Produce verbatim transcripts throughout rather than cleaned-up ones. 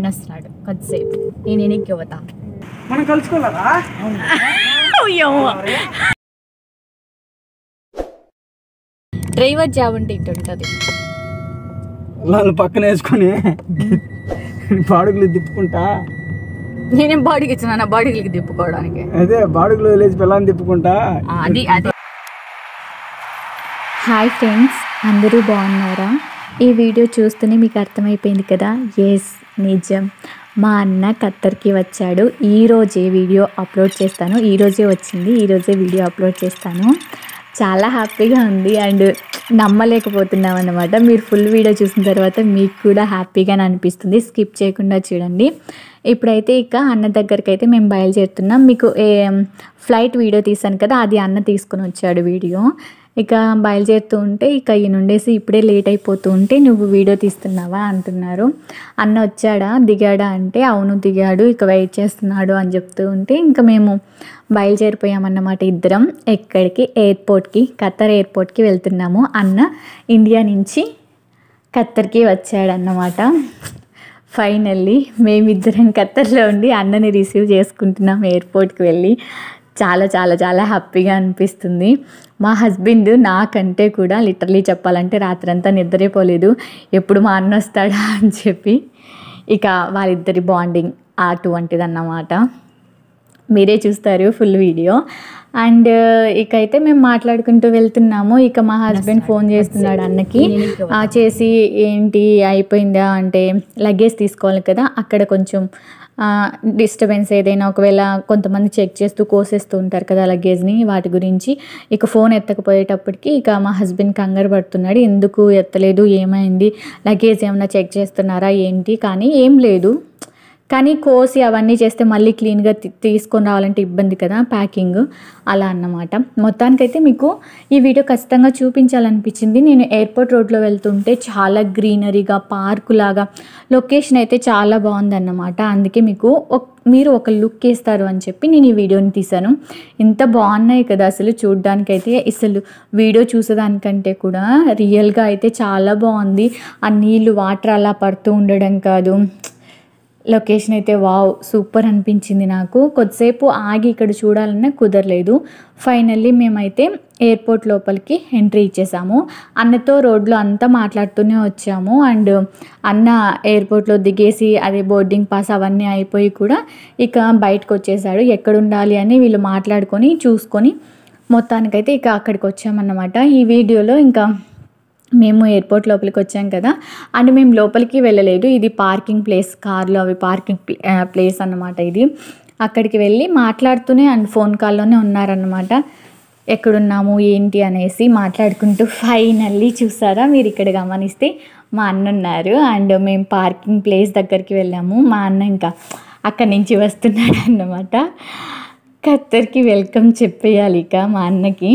వస్తున్నాడు కొద్దిసేపు నేను ఎనికి పోతా మనం కలుసుకోవాలా డ్రైవర్ జాబ్ అంటే ఇటు ఉంటుంది వాళ్ళు పక్కన వేసుకొని బాడుగులు తిప్పుకుంటా నేనేం బాడీకి ఇచ్చిన నా బాడీకి తిప్పుకోవడానికి అదే బాడుగులు లేచి పిల్లల్ని తిప్పుకుంటా అది అదే. హాయ్ ఫ్రెండ్స్, అందరూ బాగున్నారా? ఈ వీడియో చూస్తూనే మీకు అర్థమైపోయింది కదా, ఎస్ నిజం, మా అన్న ఖత్తర్కి వచ్చాడు. ఈరోజే వీడియో అప్లోడ్ చేస్తాను, ఈరోజే వచ్చింది, ఈరోజే వీడియో అప్లోడ్ చేస్తాను. చాలా హ్యాపీగా ఉంది అండ్ నమ్మలేకపోతున్నాం అన్నమాట. మీరు ఫుల్ వీడియో చూసిన తర్వాత మీకు కూడా హ్యాపీగానే అనిపిస్తుంది, స్కిప్ చేయకుండా చూడండి. ఇప్పుడైతే ఇక అన్న దగ్గరికి అయితే మేము బయలుదేరుతున్నాం. మీకు ఏ ఫ్లైట్ వీడియో తీసాను కదా, అది అన్న తీసుకుని వచ్చాడు వీడియో. ఇక బయలుదేరుతూ ఉంటే ఇక ఈ నుండేసి ఇప్పుడే లేట్ అయిపోతూ ఉంటే నువ్వు వీడియో తీస్తున్నావా అంటున్నారు. అన్న వచ్చాడా దిగాడా అంటే అవును దిగాడు, ఇక వెయిట్ చేస్తున్నాడు అని చెప్తూ ఉంటే ఇంకా మేము బయలుదేరిపోయామన్నమాట. ఇద్దరం ఎక్కడికి, ఎయిర్పోర్ట్కి, ఖత్తర్ ఎయిర్పోర్ట్కి వెళ్తున్నాము. అన్న ఇండియా నుంచి ఖత్తర్కి వచ్చాడన్నమాట. ఫైనల్లీ మేమిద్దరం ఖత్తర్లో ఉండి అన్నని రిసీవ్ చేసుకుంటున్నాం ఎయిర్పోర్ట్కి వెళ్ళి. చాలా చాలా చాలా హ్యాపీగా అనిపిస్తుంది. మా హస్బెండ్ నాకంటే కూడా లిటరలీ చెప్పాలంటే రాత్రంతా నిద్రపోలేదు, ఎప్పుడు మా అన్న వస్తాడా అని చెప్పి. ఇక వాళ్ళిద్దరి బాండింగ్ అటువంటిది అన్నమాట. మీరే చూస్తారు ఫుల్ వీడియో. అండ్ ఇక అయితే మేము మాట్లాడుకుంటూ వెళ్తున్నాము. ఇక మా హస్బెండ్ ఫోన్ చేస్తున్నాడు అన్నకి, చేసి ఏంటి అయిపోయిందా అంటే లగేజ్ తీసుకోవాలి కదా, అక్కడ కొంచెం డిస్టర్బెన్స్ ఏదైనా ఒకవేళ కొంతమంది చెక్ చేస్తూ కోసేస్తూ ఉంటారు కదా లగేజ్ని, వాటి గురించి. ఇక ఫోన్ ఎత్తకపోయేటప్పటికి ఇక మా హస్బెండ్ కంగారు పడుతున్నాడు, ఎందుకు ఎత్తలేదు, ఏమైంది, లగేజ్ ఏమైనా చెక్ చేస్తున్నారా ఏంటి, కానీ ఏం లేదు. కానీ కోసి అవన్నీ చేస్తే మళ్ళీ క్లీన్గా తీసుకొని రావాలంటే ఇబ్బంది కదా ప్యాకింగ్, అలా అన్నమాట. మొత్తానికైతే మీకు ఈ వీడియో ఖచ్చితంగా చూపించాలనిపించింది. నేను ఎయిర్పోర్ట్ రోడ్లో వెళ్తుంటే చాలా గ్రీనరీగా పార్కు లాగా లొకేషన్ అయితే చాలా బాగుందన్నమాట. అందుకే మీకు మీరు ఒక లుక్ వేస్తారు అని చెప్పి నేను ఈ వీడియోని తీశాను. ఇంత బాగున్నాయి కదా అసలు చూడ్డానికైతే, అసలు వీడియో చూసేదానికంటే కూడా రియల్గా అయితే చాలా బాగుంది. ఆ నీళ్ళు వాటర్ అలా పడుతూ ఉండడం కాదు, లొకేషన్ అయితే వావ్ సూపర్ అనిపించింది నాకు. కొద్దిసేపు ఆగి ఇక్కడ చూడాలన్నా కుదరలేదు. ఫైనల్లీ మేమైతే ఎయిర్పోర్ట్ లోపలికి ఎంట్రీ ఇచ్చేసాము. అన్నతో రోడ్లో అంతా మాట్లాడుతూనే వచ్చాము. అండ్ అన్న ఎయిర్పోర్ట్లో దిగేసి అదే బోర్డింగ్ పాస్ అవన్నీ అయిపోయి కూడా ఇక బయటకు వచ్చేసాడు. ఎక్కడ ఉండాలి అని వీళ్ళు మాట్లాడుకొని చూసుకొని మొత్తానికైతే ఇక అక్కడికి వచ్చామన్నమాట. ఈ వీడియోలో ఇంకా మేము ఎయిర్పోర్ట్ లోపలికి వచ్చాం కదా, అండ్ మేము లోపలికి వెళ్ళలేదు, ఇది పార్కింగ్ ప్లేస్, కార్లో అవి పార్కింగ్ ప్లేస్ అన్నమాట ఇది. అక్కడికి వెళ్ళి మాట్లాడుతూనే అండ్ ఫోన్ కాల్లోనే ఉన్నారన్నమాట. ఎక్కడున్నాము ఏంటి అనేసి మాట్లాడుకుంటూ ఫైనల్లీ చూసారా మీరు ఇక్కడ గమనిస్తే మా అన్న ఉన్నారు. అండ్ మేము పార్కింగ్ ప్లేస్ దగ్గరికి వెళ్ళాము. మా అన్న ఇంకా అక్కడి నుంచి వస్తున్నాడు అన్నమాట. ఖత్తర్కి వెల్కమ్ చెప్పేయాలి ఇక మా అన్నకి.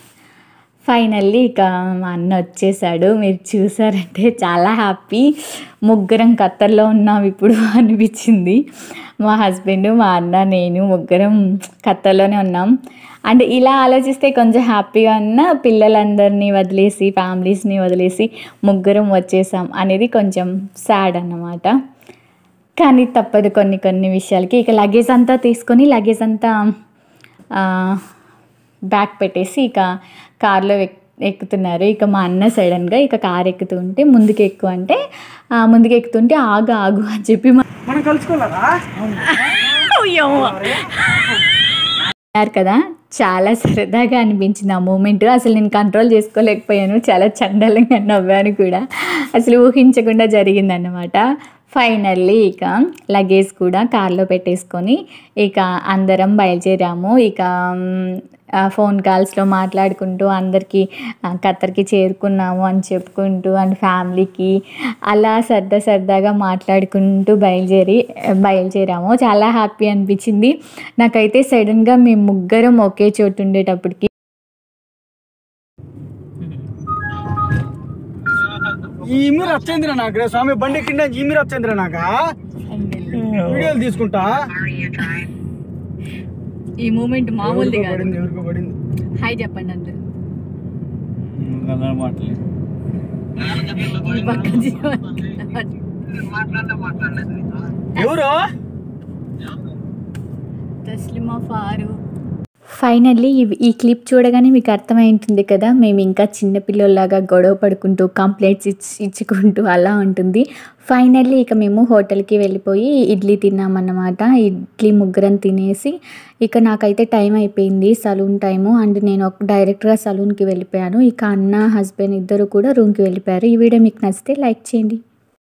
ఫైనల్లీ ఇక మా అన్న వచ్చేసాడు. మీరు చూసారంటే చాలా హ్యాపీ, ముగ్గురం ఖత్తర్లో ఉన్నాం ఇప్పుడు అనిపించింది. మా హస్బెండ్, మా అన్న, నేను ముగ్గురం ఖత్తర్లోనే ఉన్నాం. అంటే ఇలా ఆలోచిస్తే కొంచెం హ్యాపీగా ఉన్న, పిల్లలందరినీ వదిలేసి ఫ్యామిలీస్ని వదిలేసి ముగ్గురం వచ్చేసాం అనేది కొంచెం సాడ్ అన్నమాట. కానీ తప్పదు కొన్ని కొన్ని విషయాలకి. ఇక లగేజ్ అంతా తీసుకొని లగేజ్ అంతా బ్యాగ్ పెట్టేసి ఇక కార్లో ఎక్కుతున్నారు. ఇక మా అన్న సడన్గా ఇక కార్ ఎక్కుతూ ఉంటే ముందుకు ఎక్కువ అంటే ముందుకు ఎక్కుతుంటే ఆగు ఆగు అని చెప్పి మనం కలుసుకోవాలా కదా. చాలా సరదాగా అనిపించింది ఆ మూమెంట్. అసలు నేను కంట్రోల్ చేసుకోలేకపోయాను, చాలా చండాలంగా నవ్వాను కూడా, అసలు ఊహించకుండా జరిగిందన్నమాట. ఫైనల్లీ ఇక లగేజ్ కూడా కార్లో పెట్టేసుకొని ఇక అందరం బయలుదేరాము. ఇక ఫోన్ కాల్స్లో మాట్లాడుకుంటూ అందరికీ ఖత్తర్కి చేరుకున్నాము అని చెప్పుకుంటూ అండ్ ఫ్యామిలీకి అలా సరదా సరదాగా మాట్లాడుకుంటూ బయలుదేరి బయలుదేరాము. చాలా హ్యాపీ అనిపించింది నాకైతే. సడన్గా మేము ముగ్గురం ఒకే చోటు ఉండేటప్పటికి ఈ మీరు వచ్చేంద్ర నాకు స్వామి బండి కింద ఈ మీరు వచ్చేంద్ర నాక వీడియోలు తీసుకుంటా. ఈ మూమెంట్ మామూలుది కాదు. ఎవరికో పడింది. హాయ్ చెప్పండి అందరు. ఎవరు తస్లిమా ఫారు. ఫైనల్లీ ఈ క్లిప్ చూడగానే మీకు అర్థమైంటుంది కదా, మేము ఇంకా చిన్నపిల్లల్లాగా గొడవ పడుకుంటూ కంప్లైంట్స్ ఇచ్చి ఇచ్చుకుంటూ అలా ఉంటుంది. ఫైనల్లీ ఇక మేము హోటల్కి వెళ్ళిపోయి ఇడ్లీ తిన్నామన్నమాట. ఇడ్లీ ముగ్గురం తినేసి ఇక నాకైతే టైం అయిపోయింది, సలూన్ టైము. అండ్ నేను డైరెక్ట్గా సలూన్కి వెళ్ళిపోయాను. ఇక అన్న హస్బెండ్ ఇద్దరు కూడా రూమ్కి వెళ్ళిపోయారు. ఈ వీడియో మీకు నచ్చితే లైక్ చేయండి.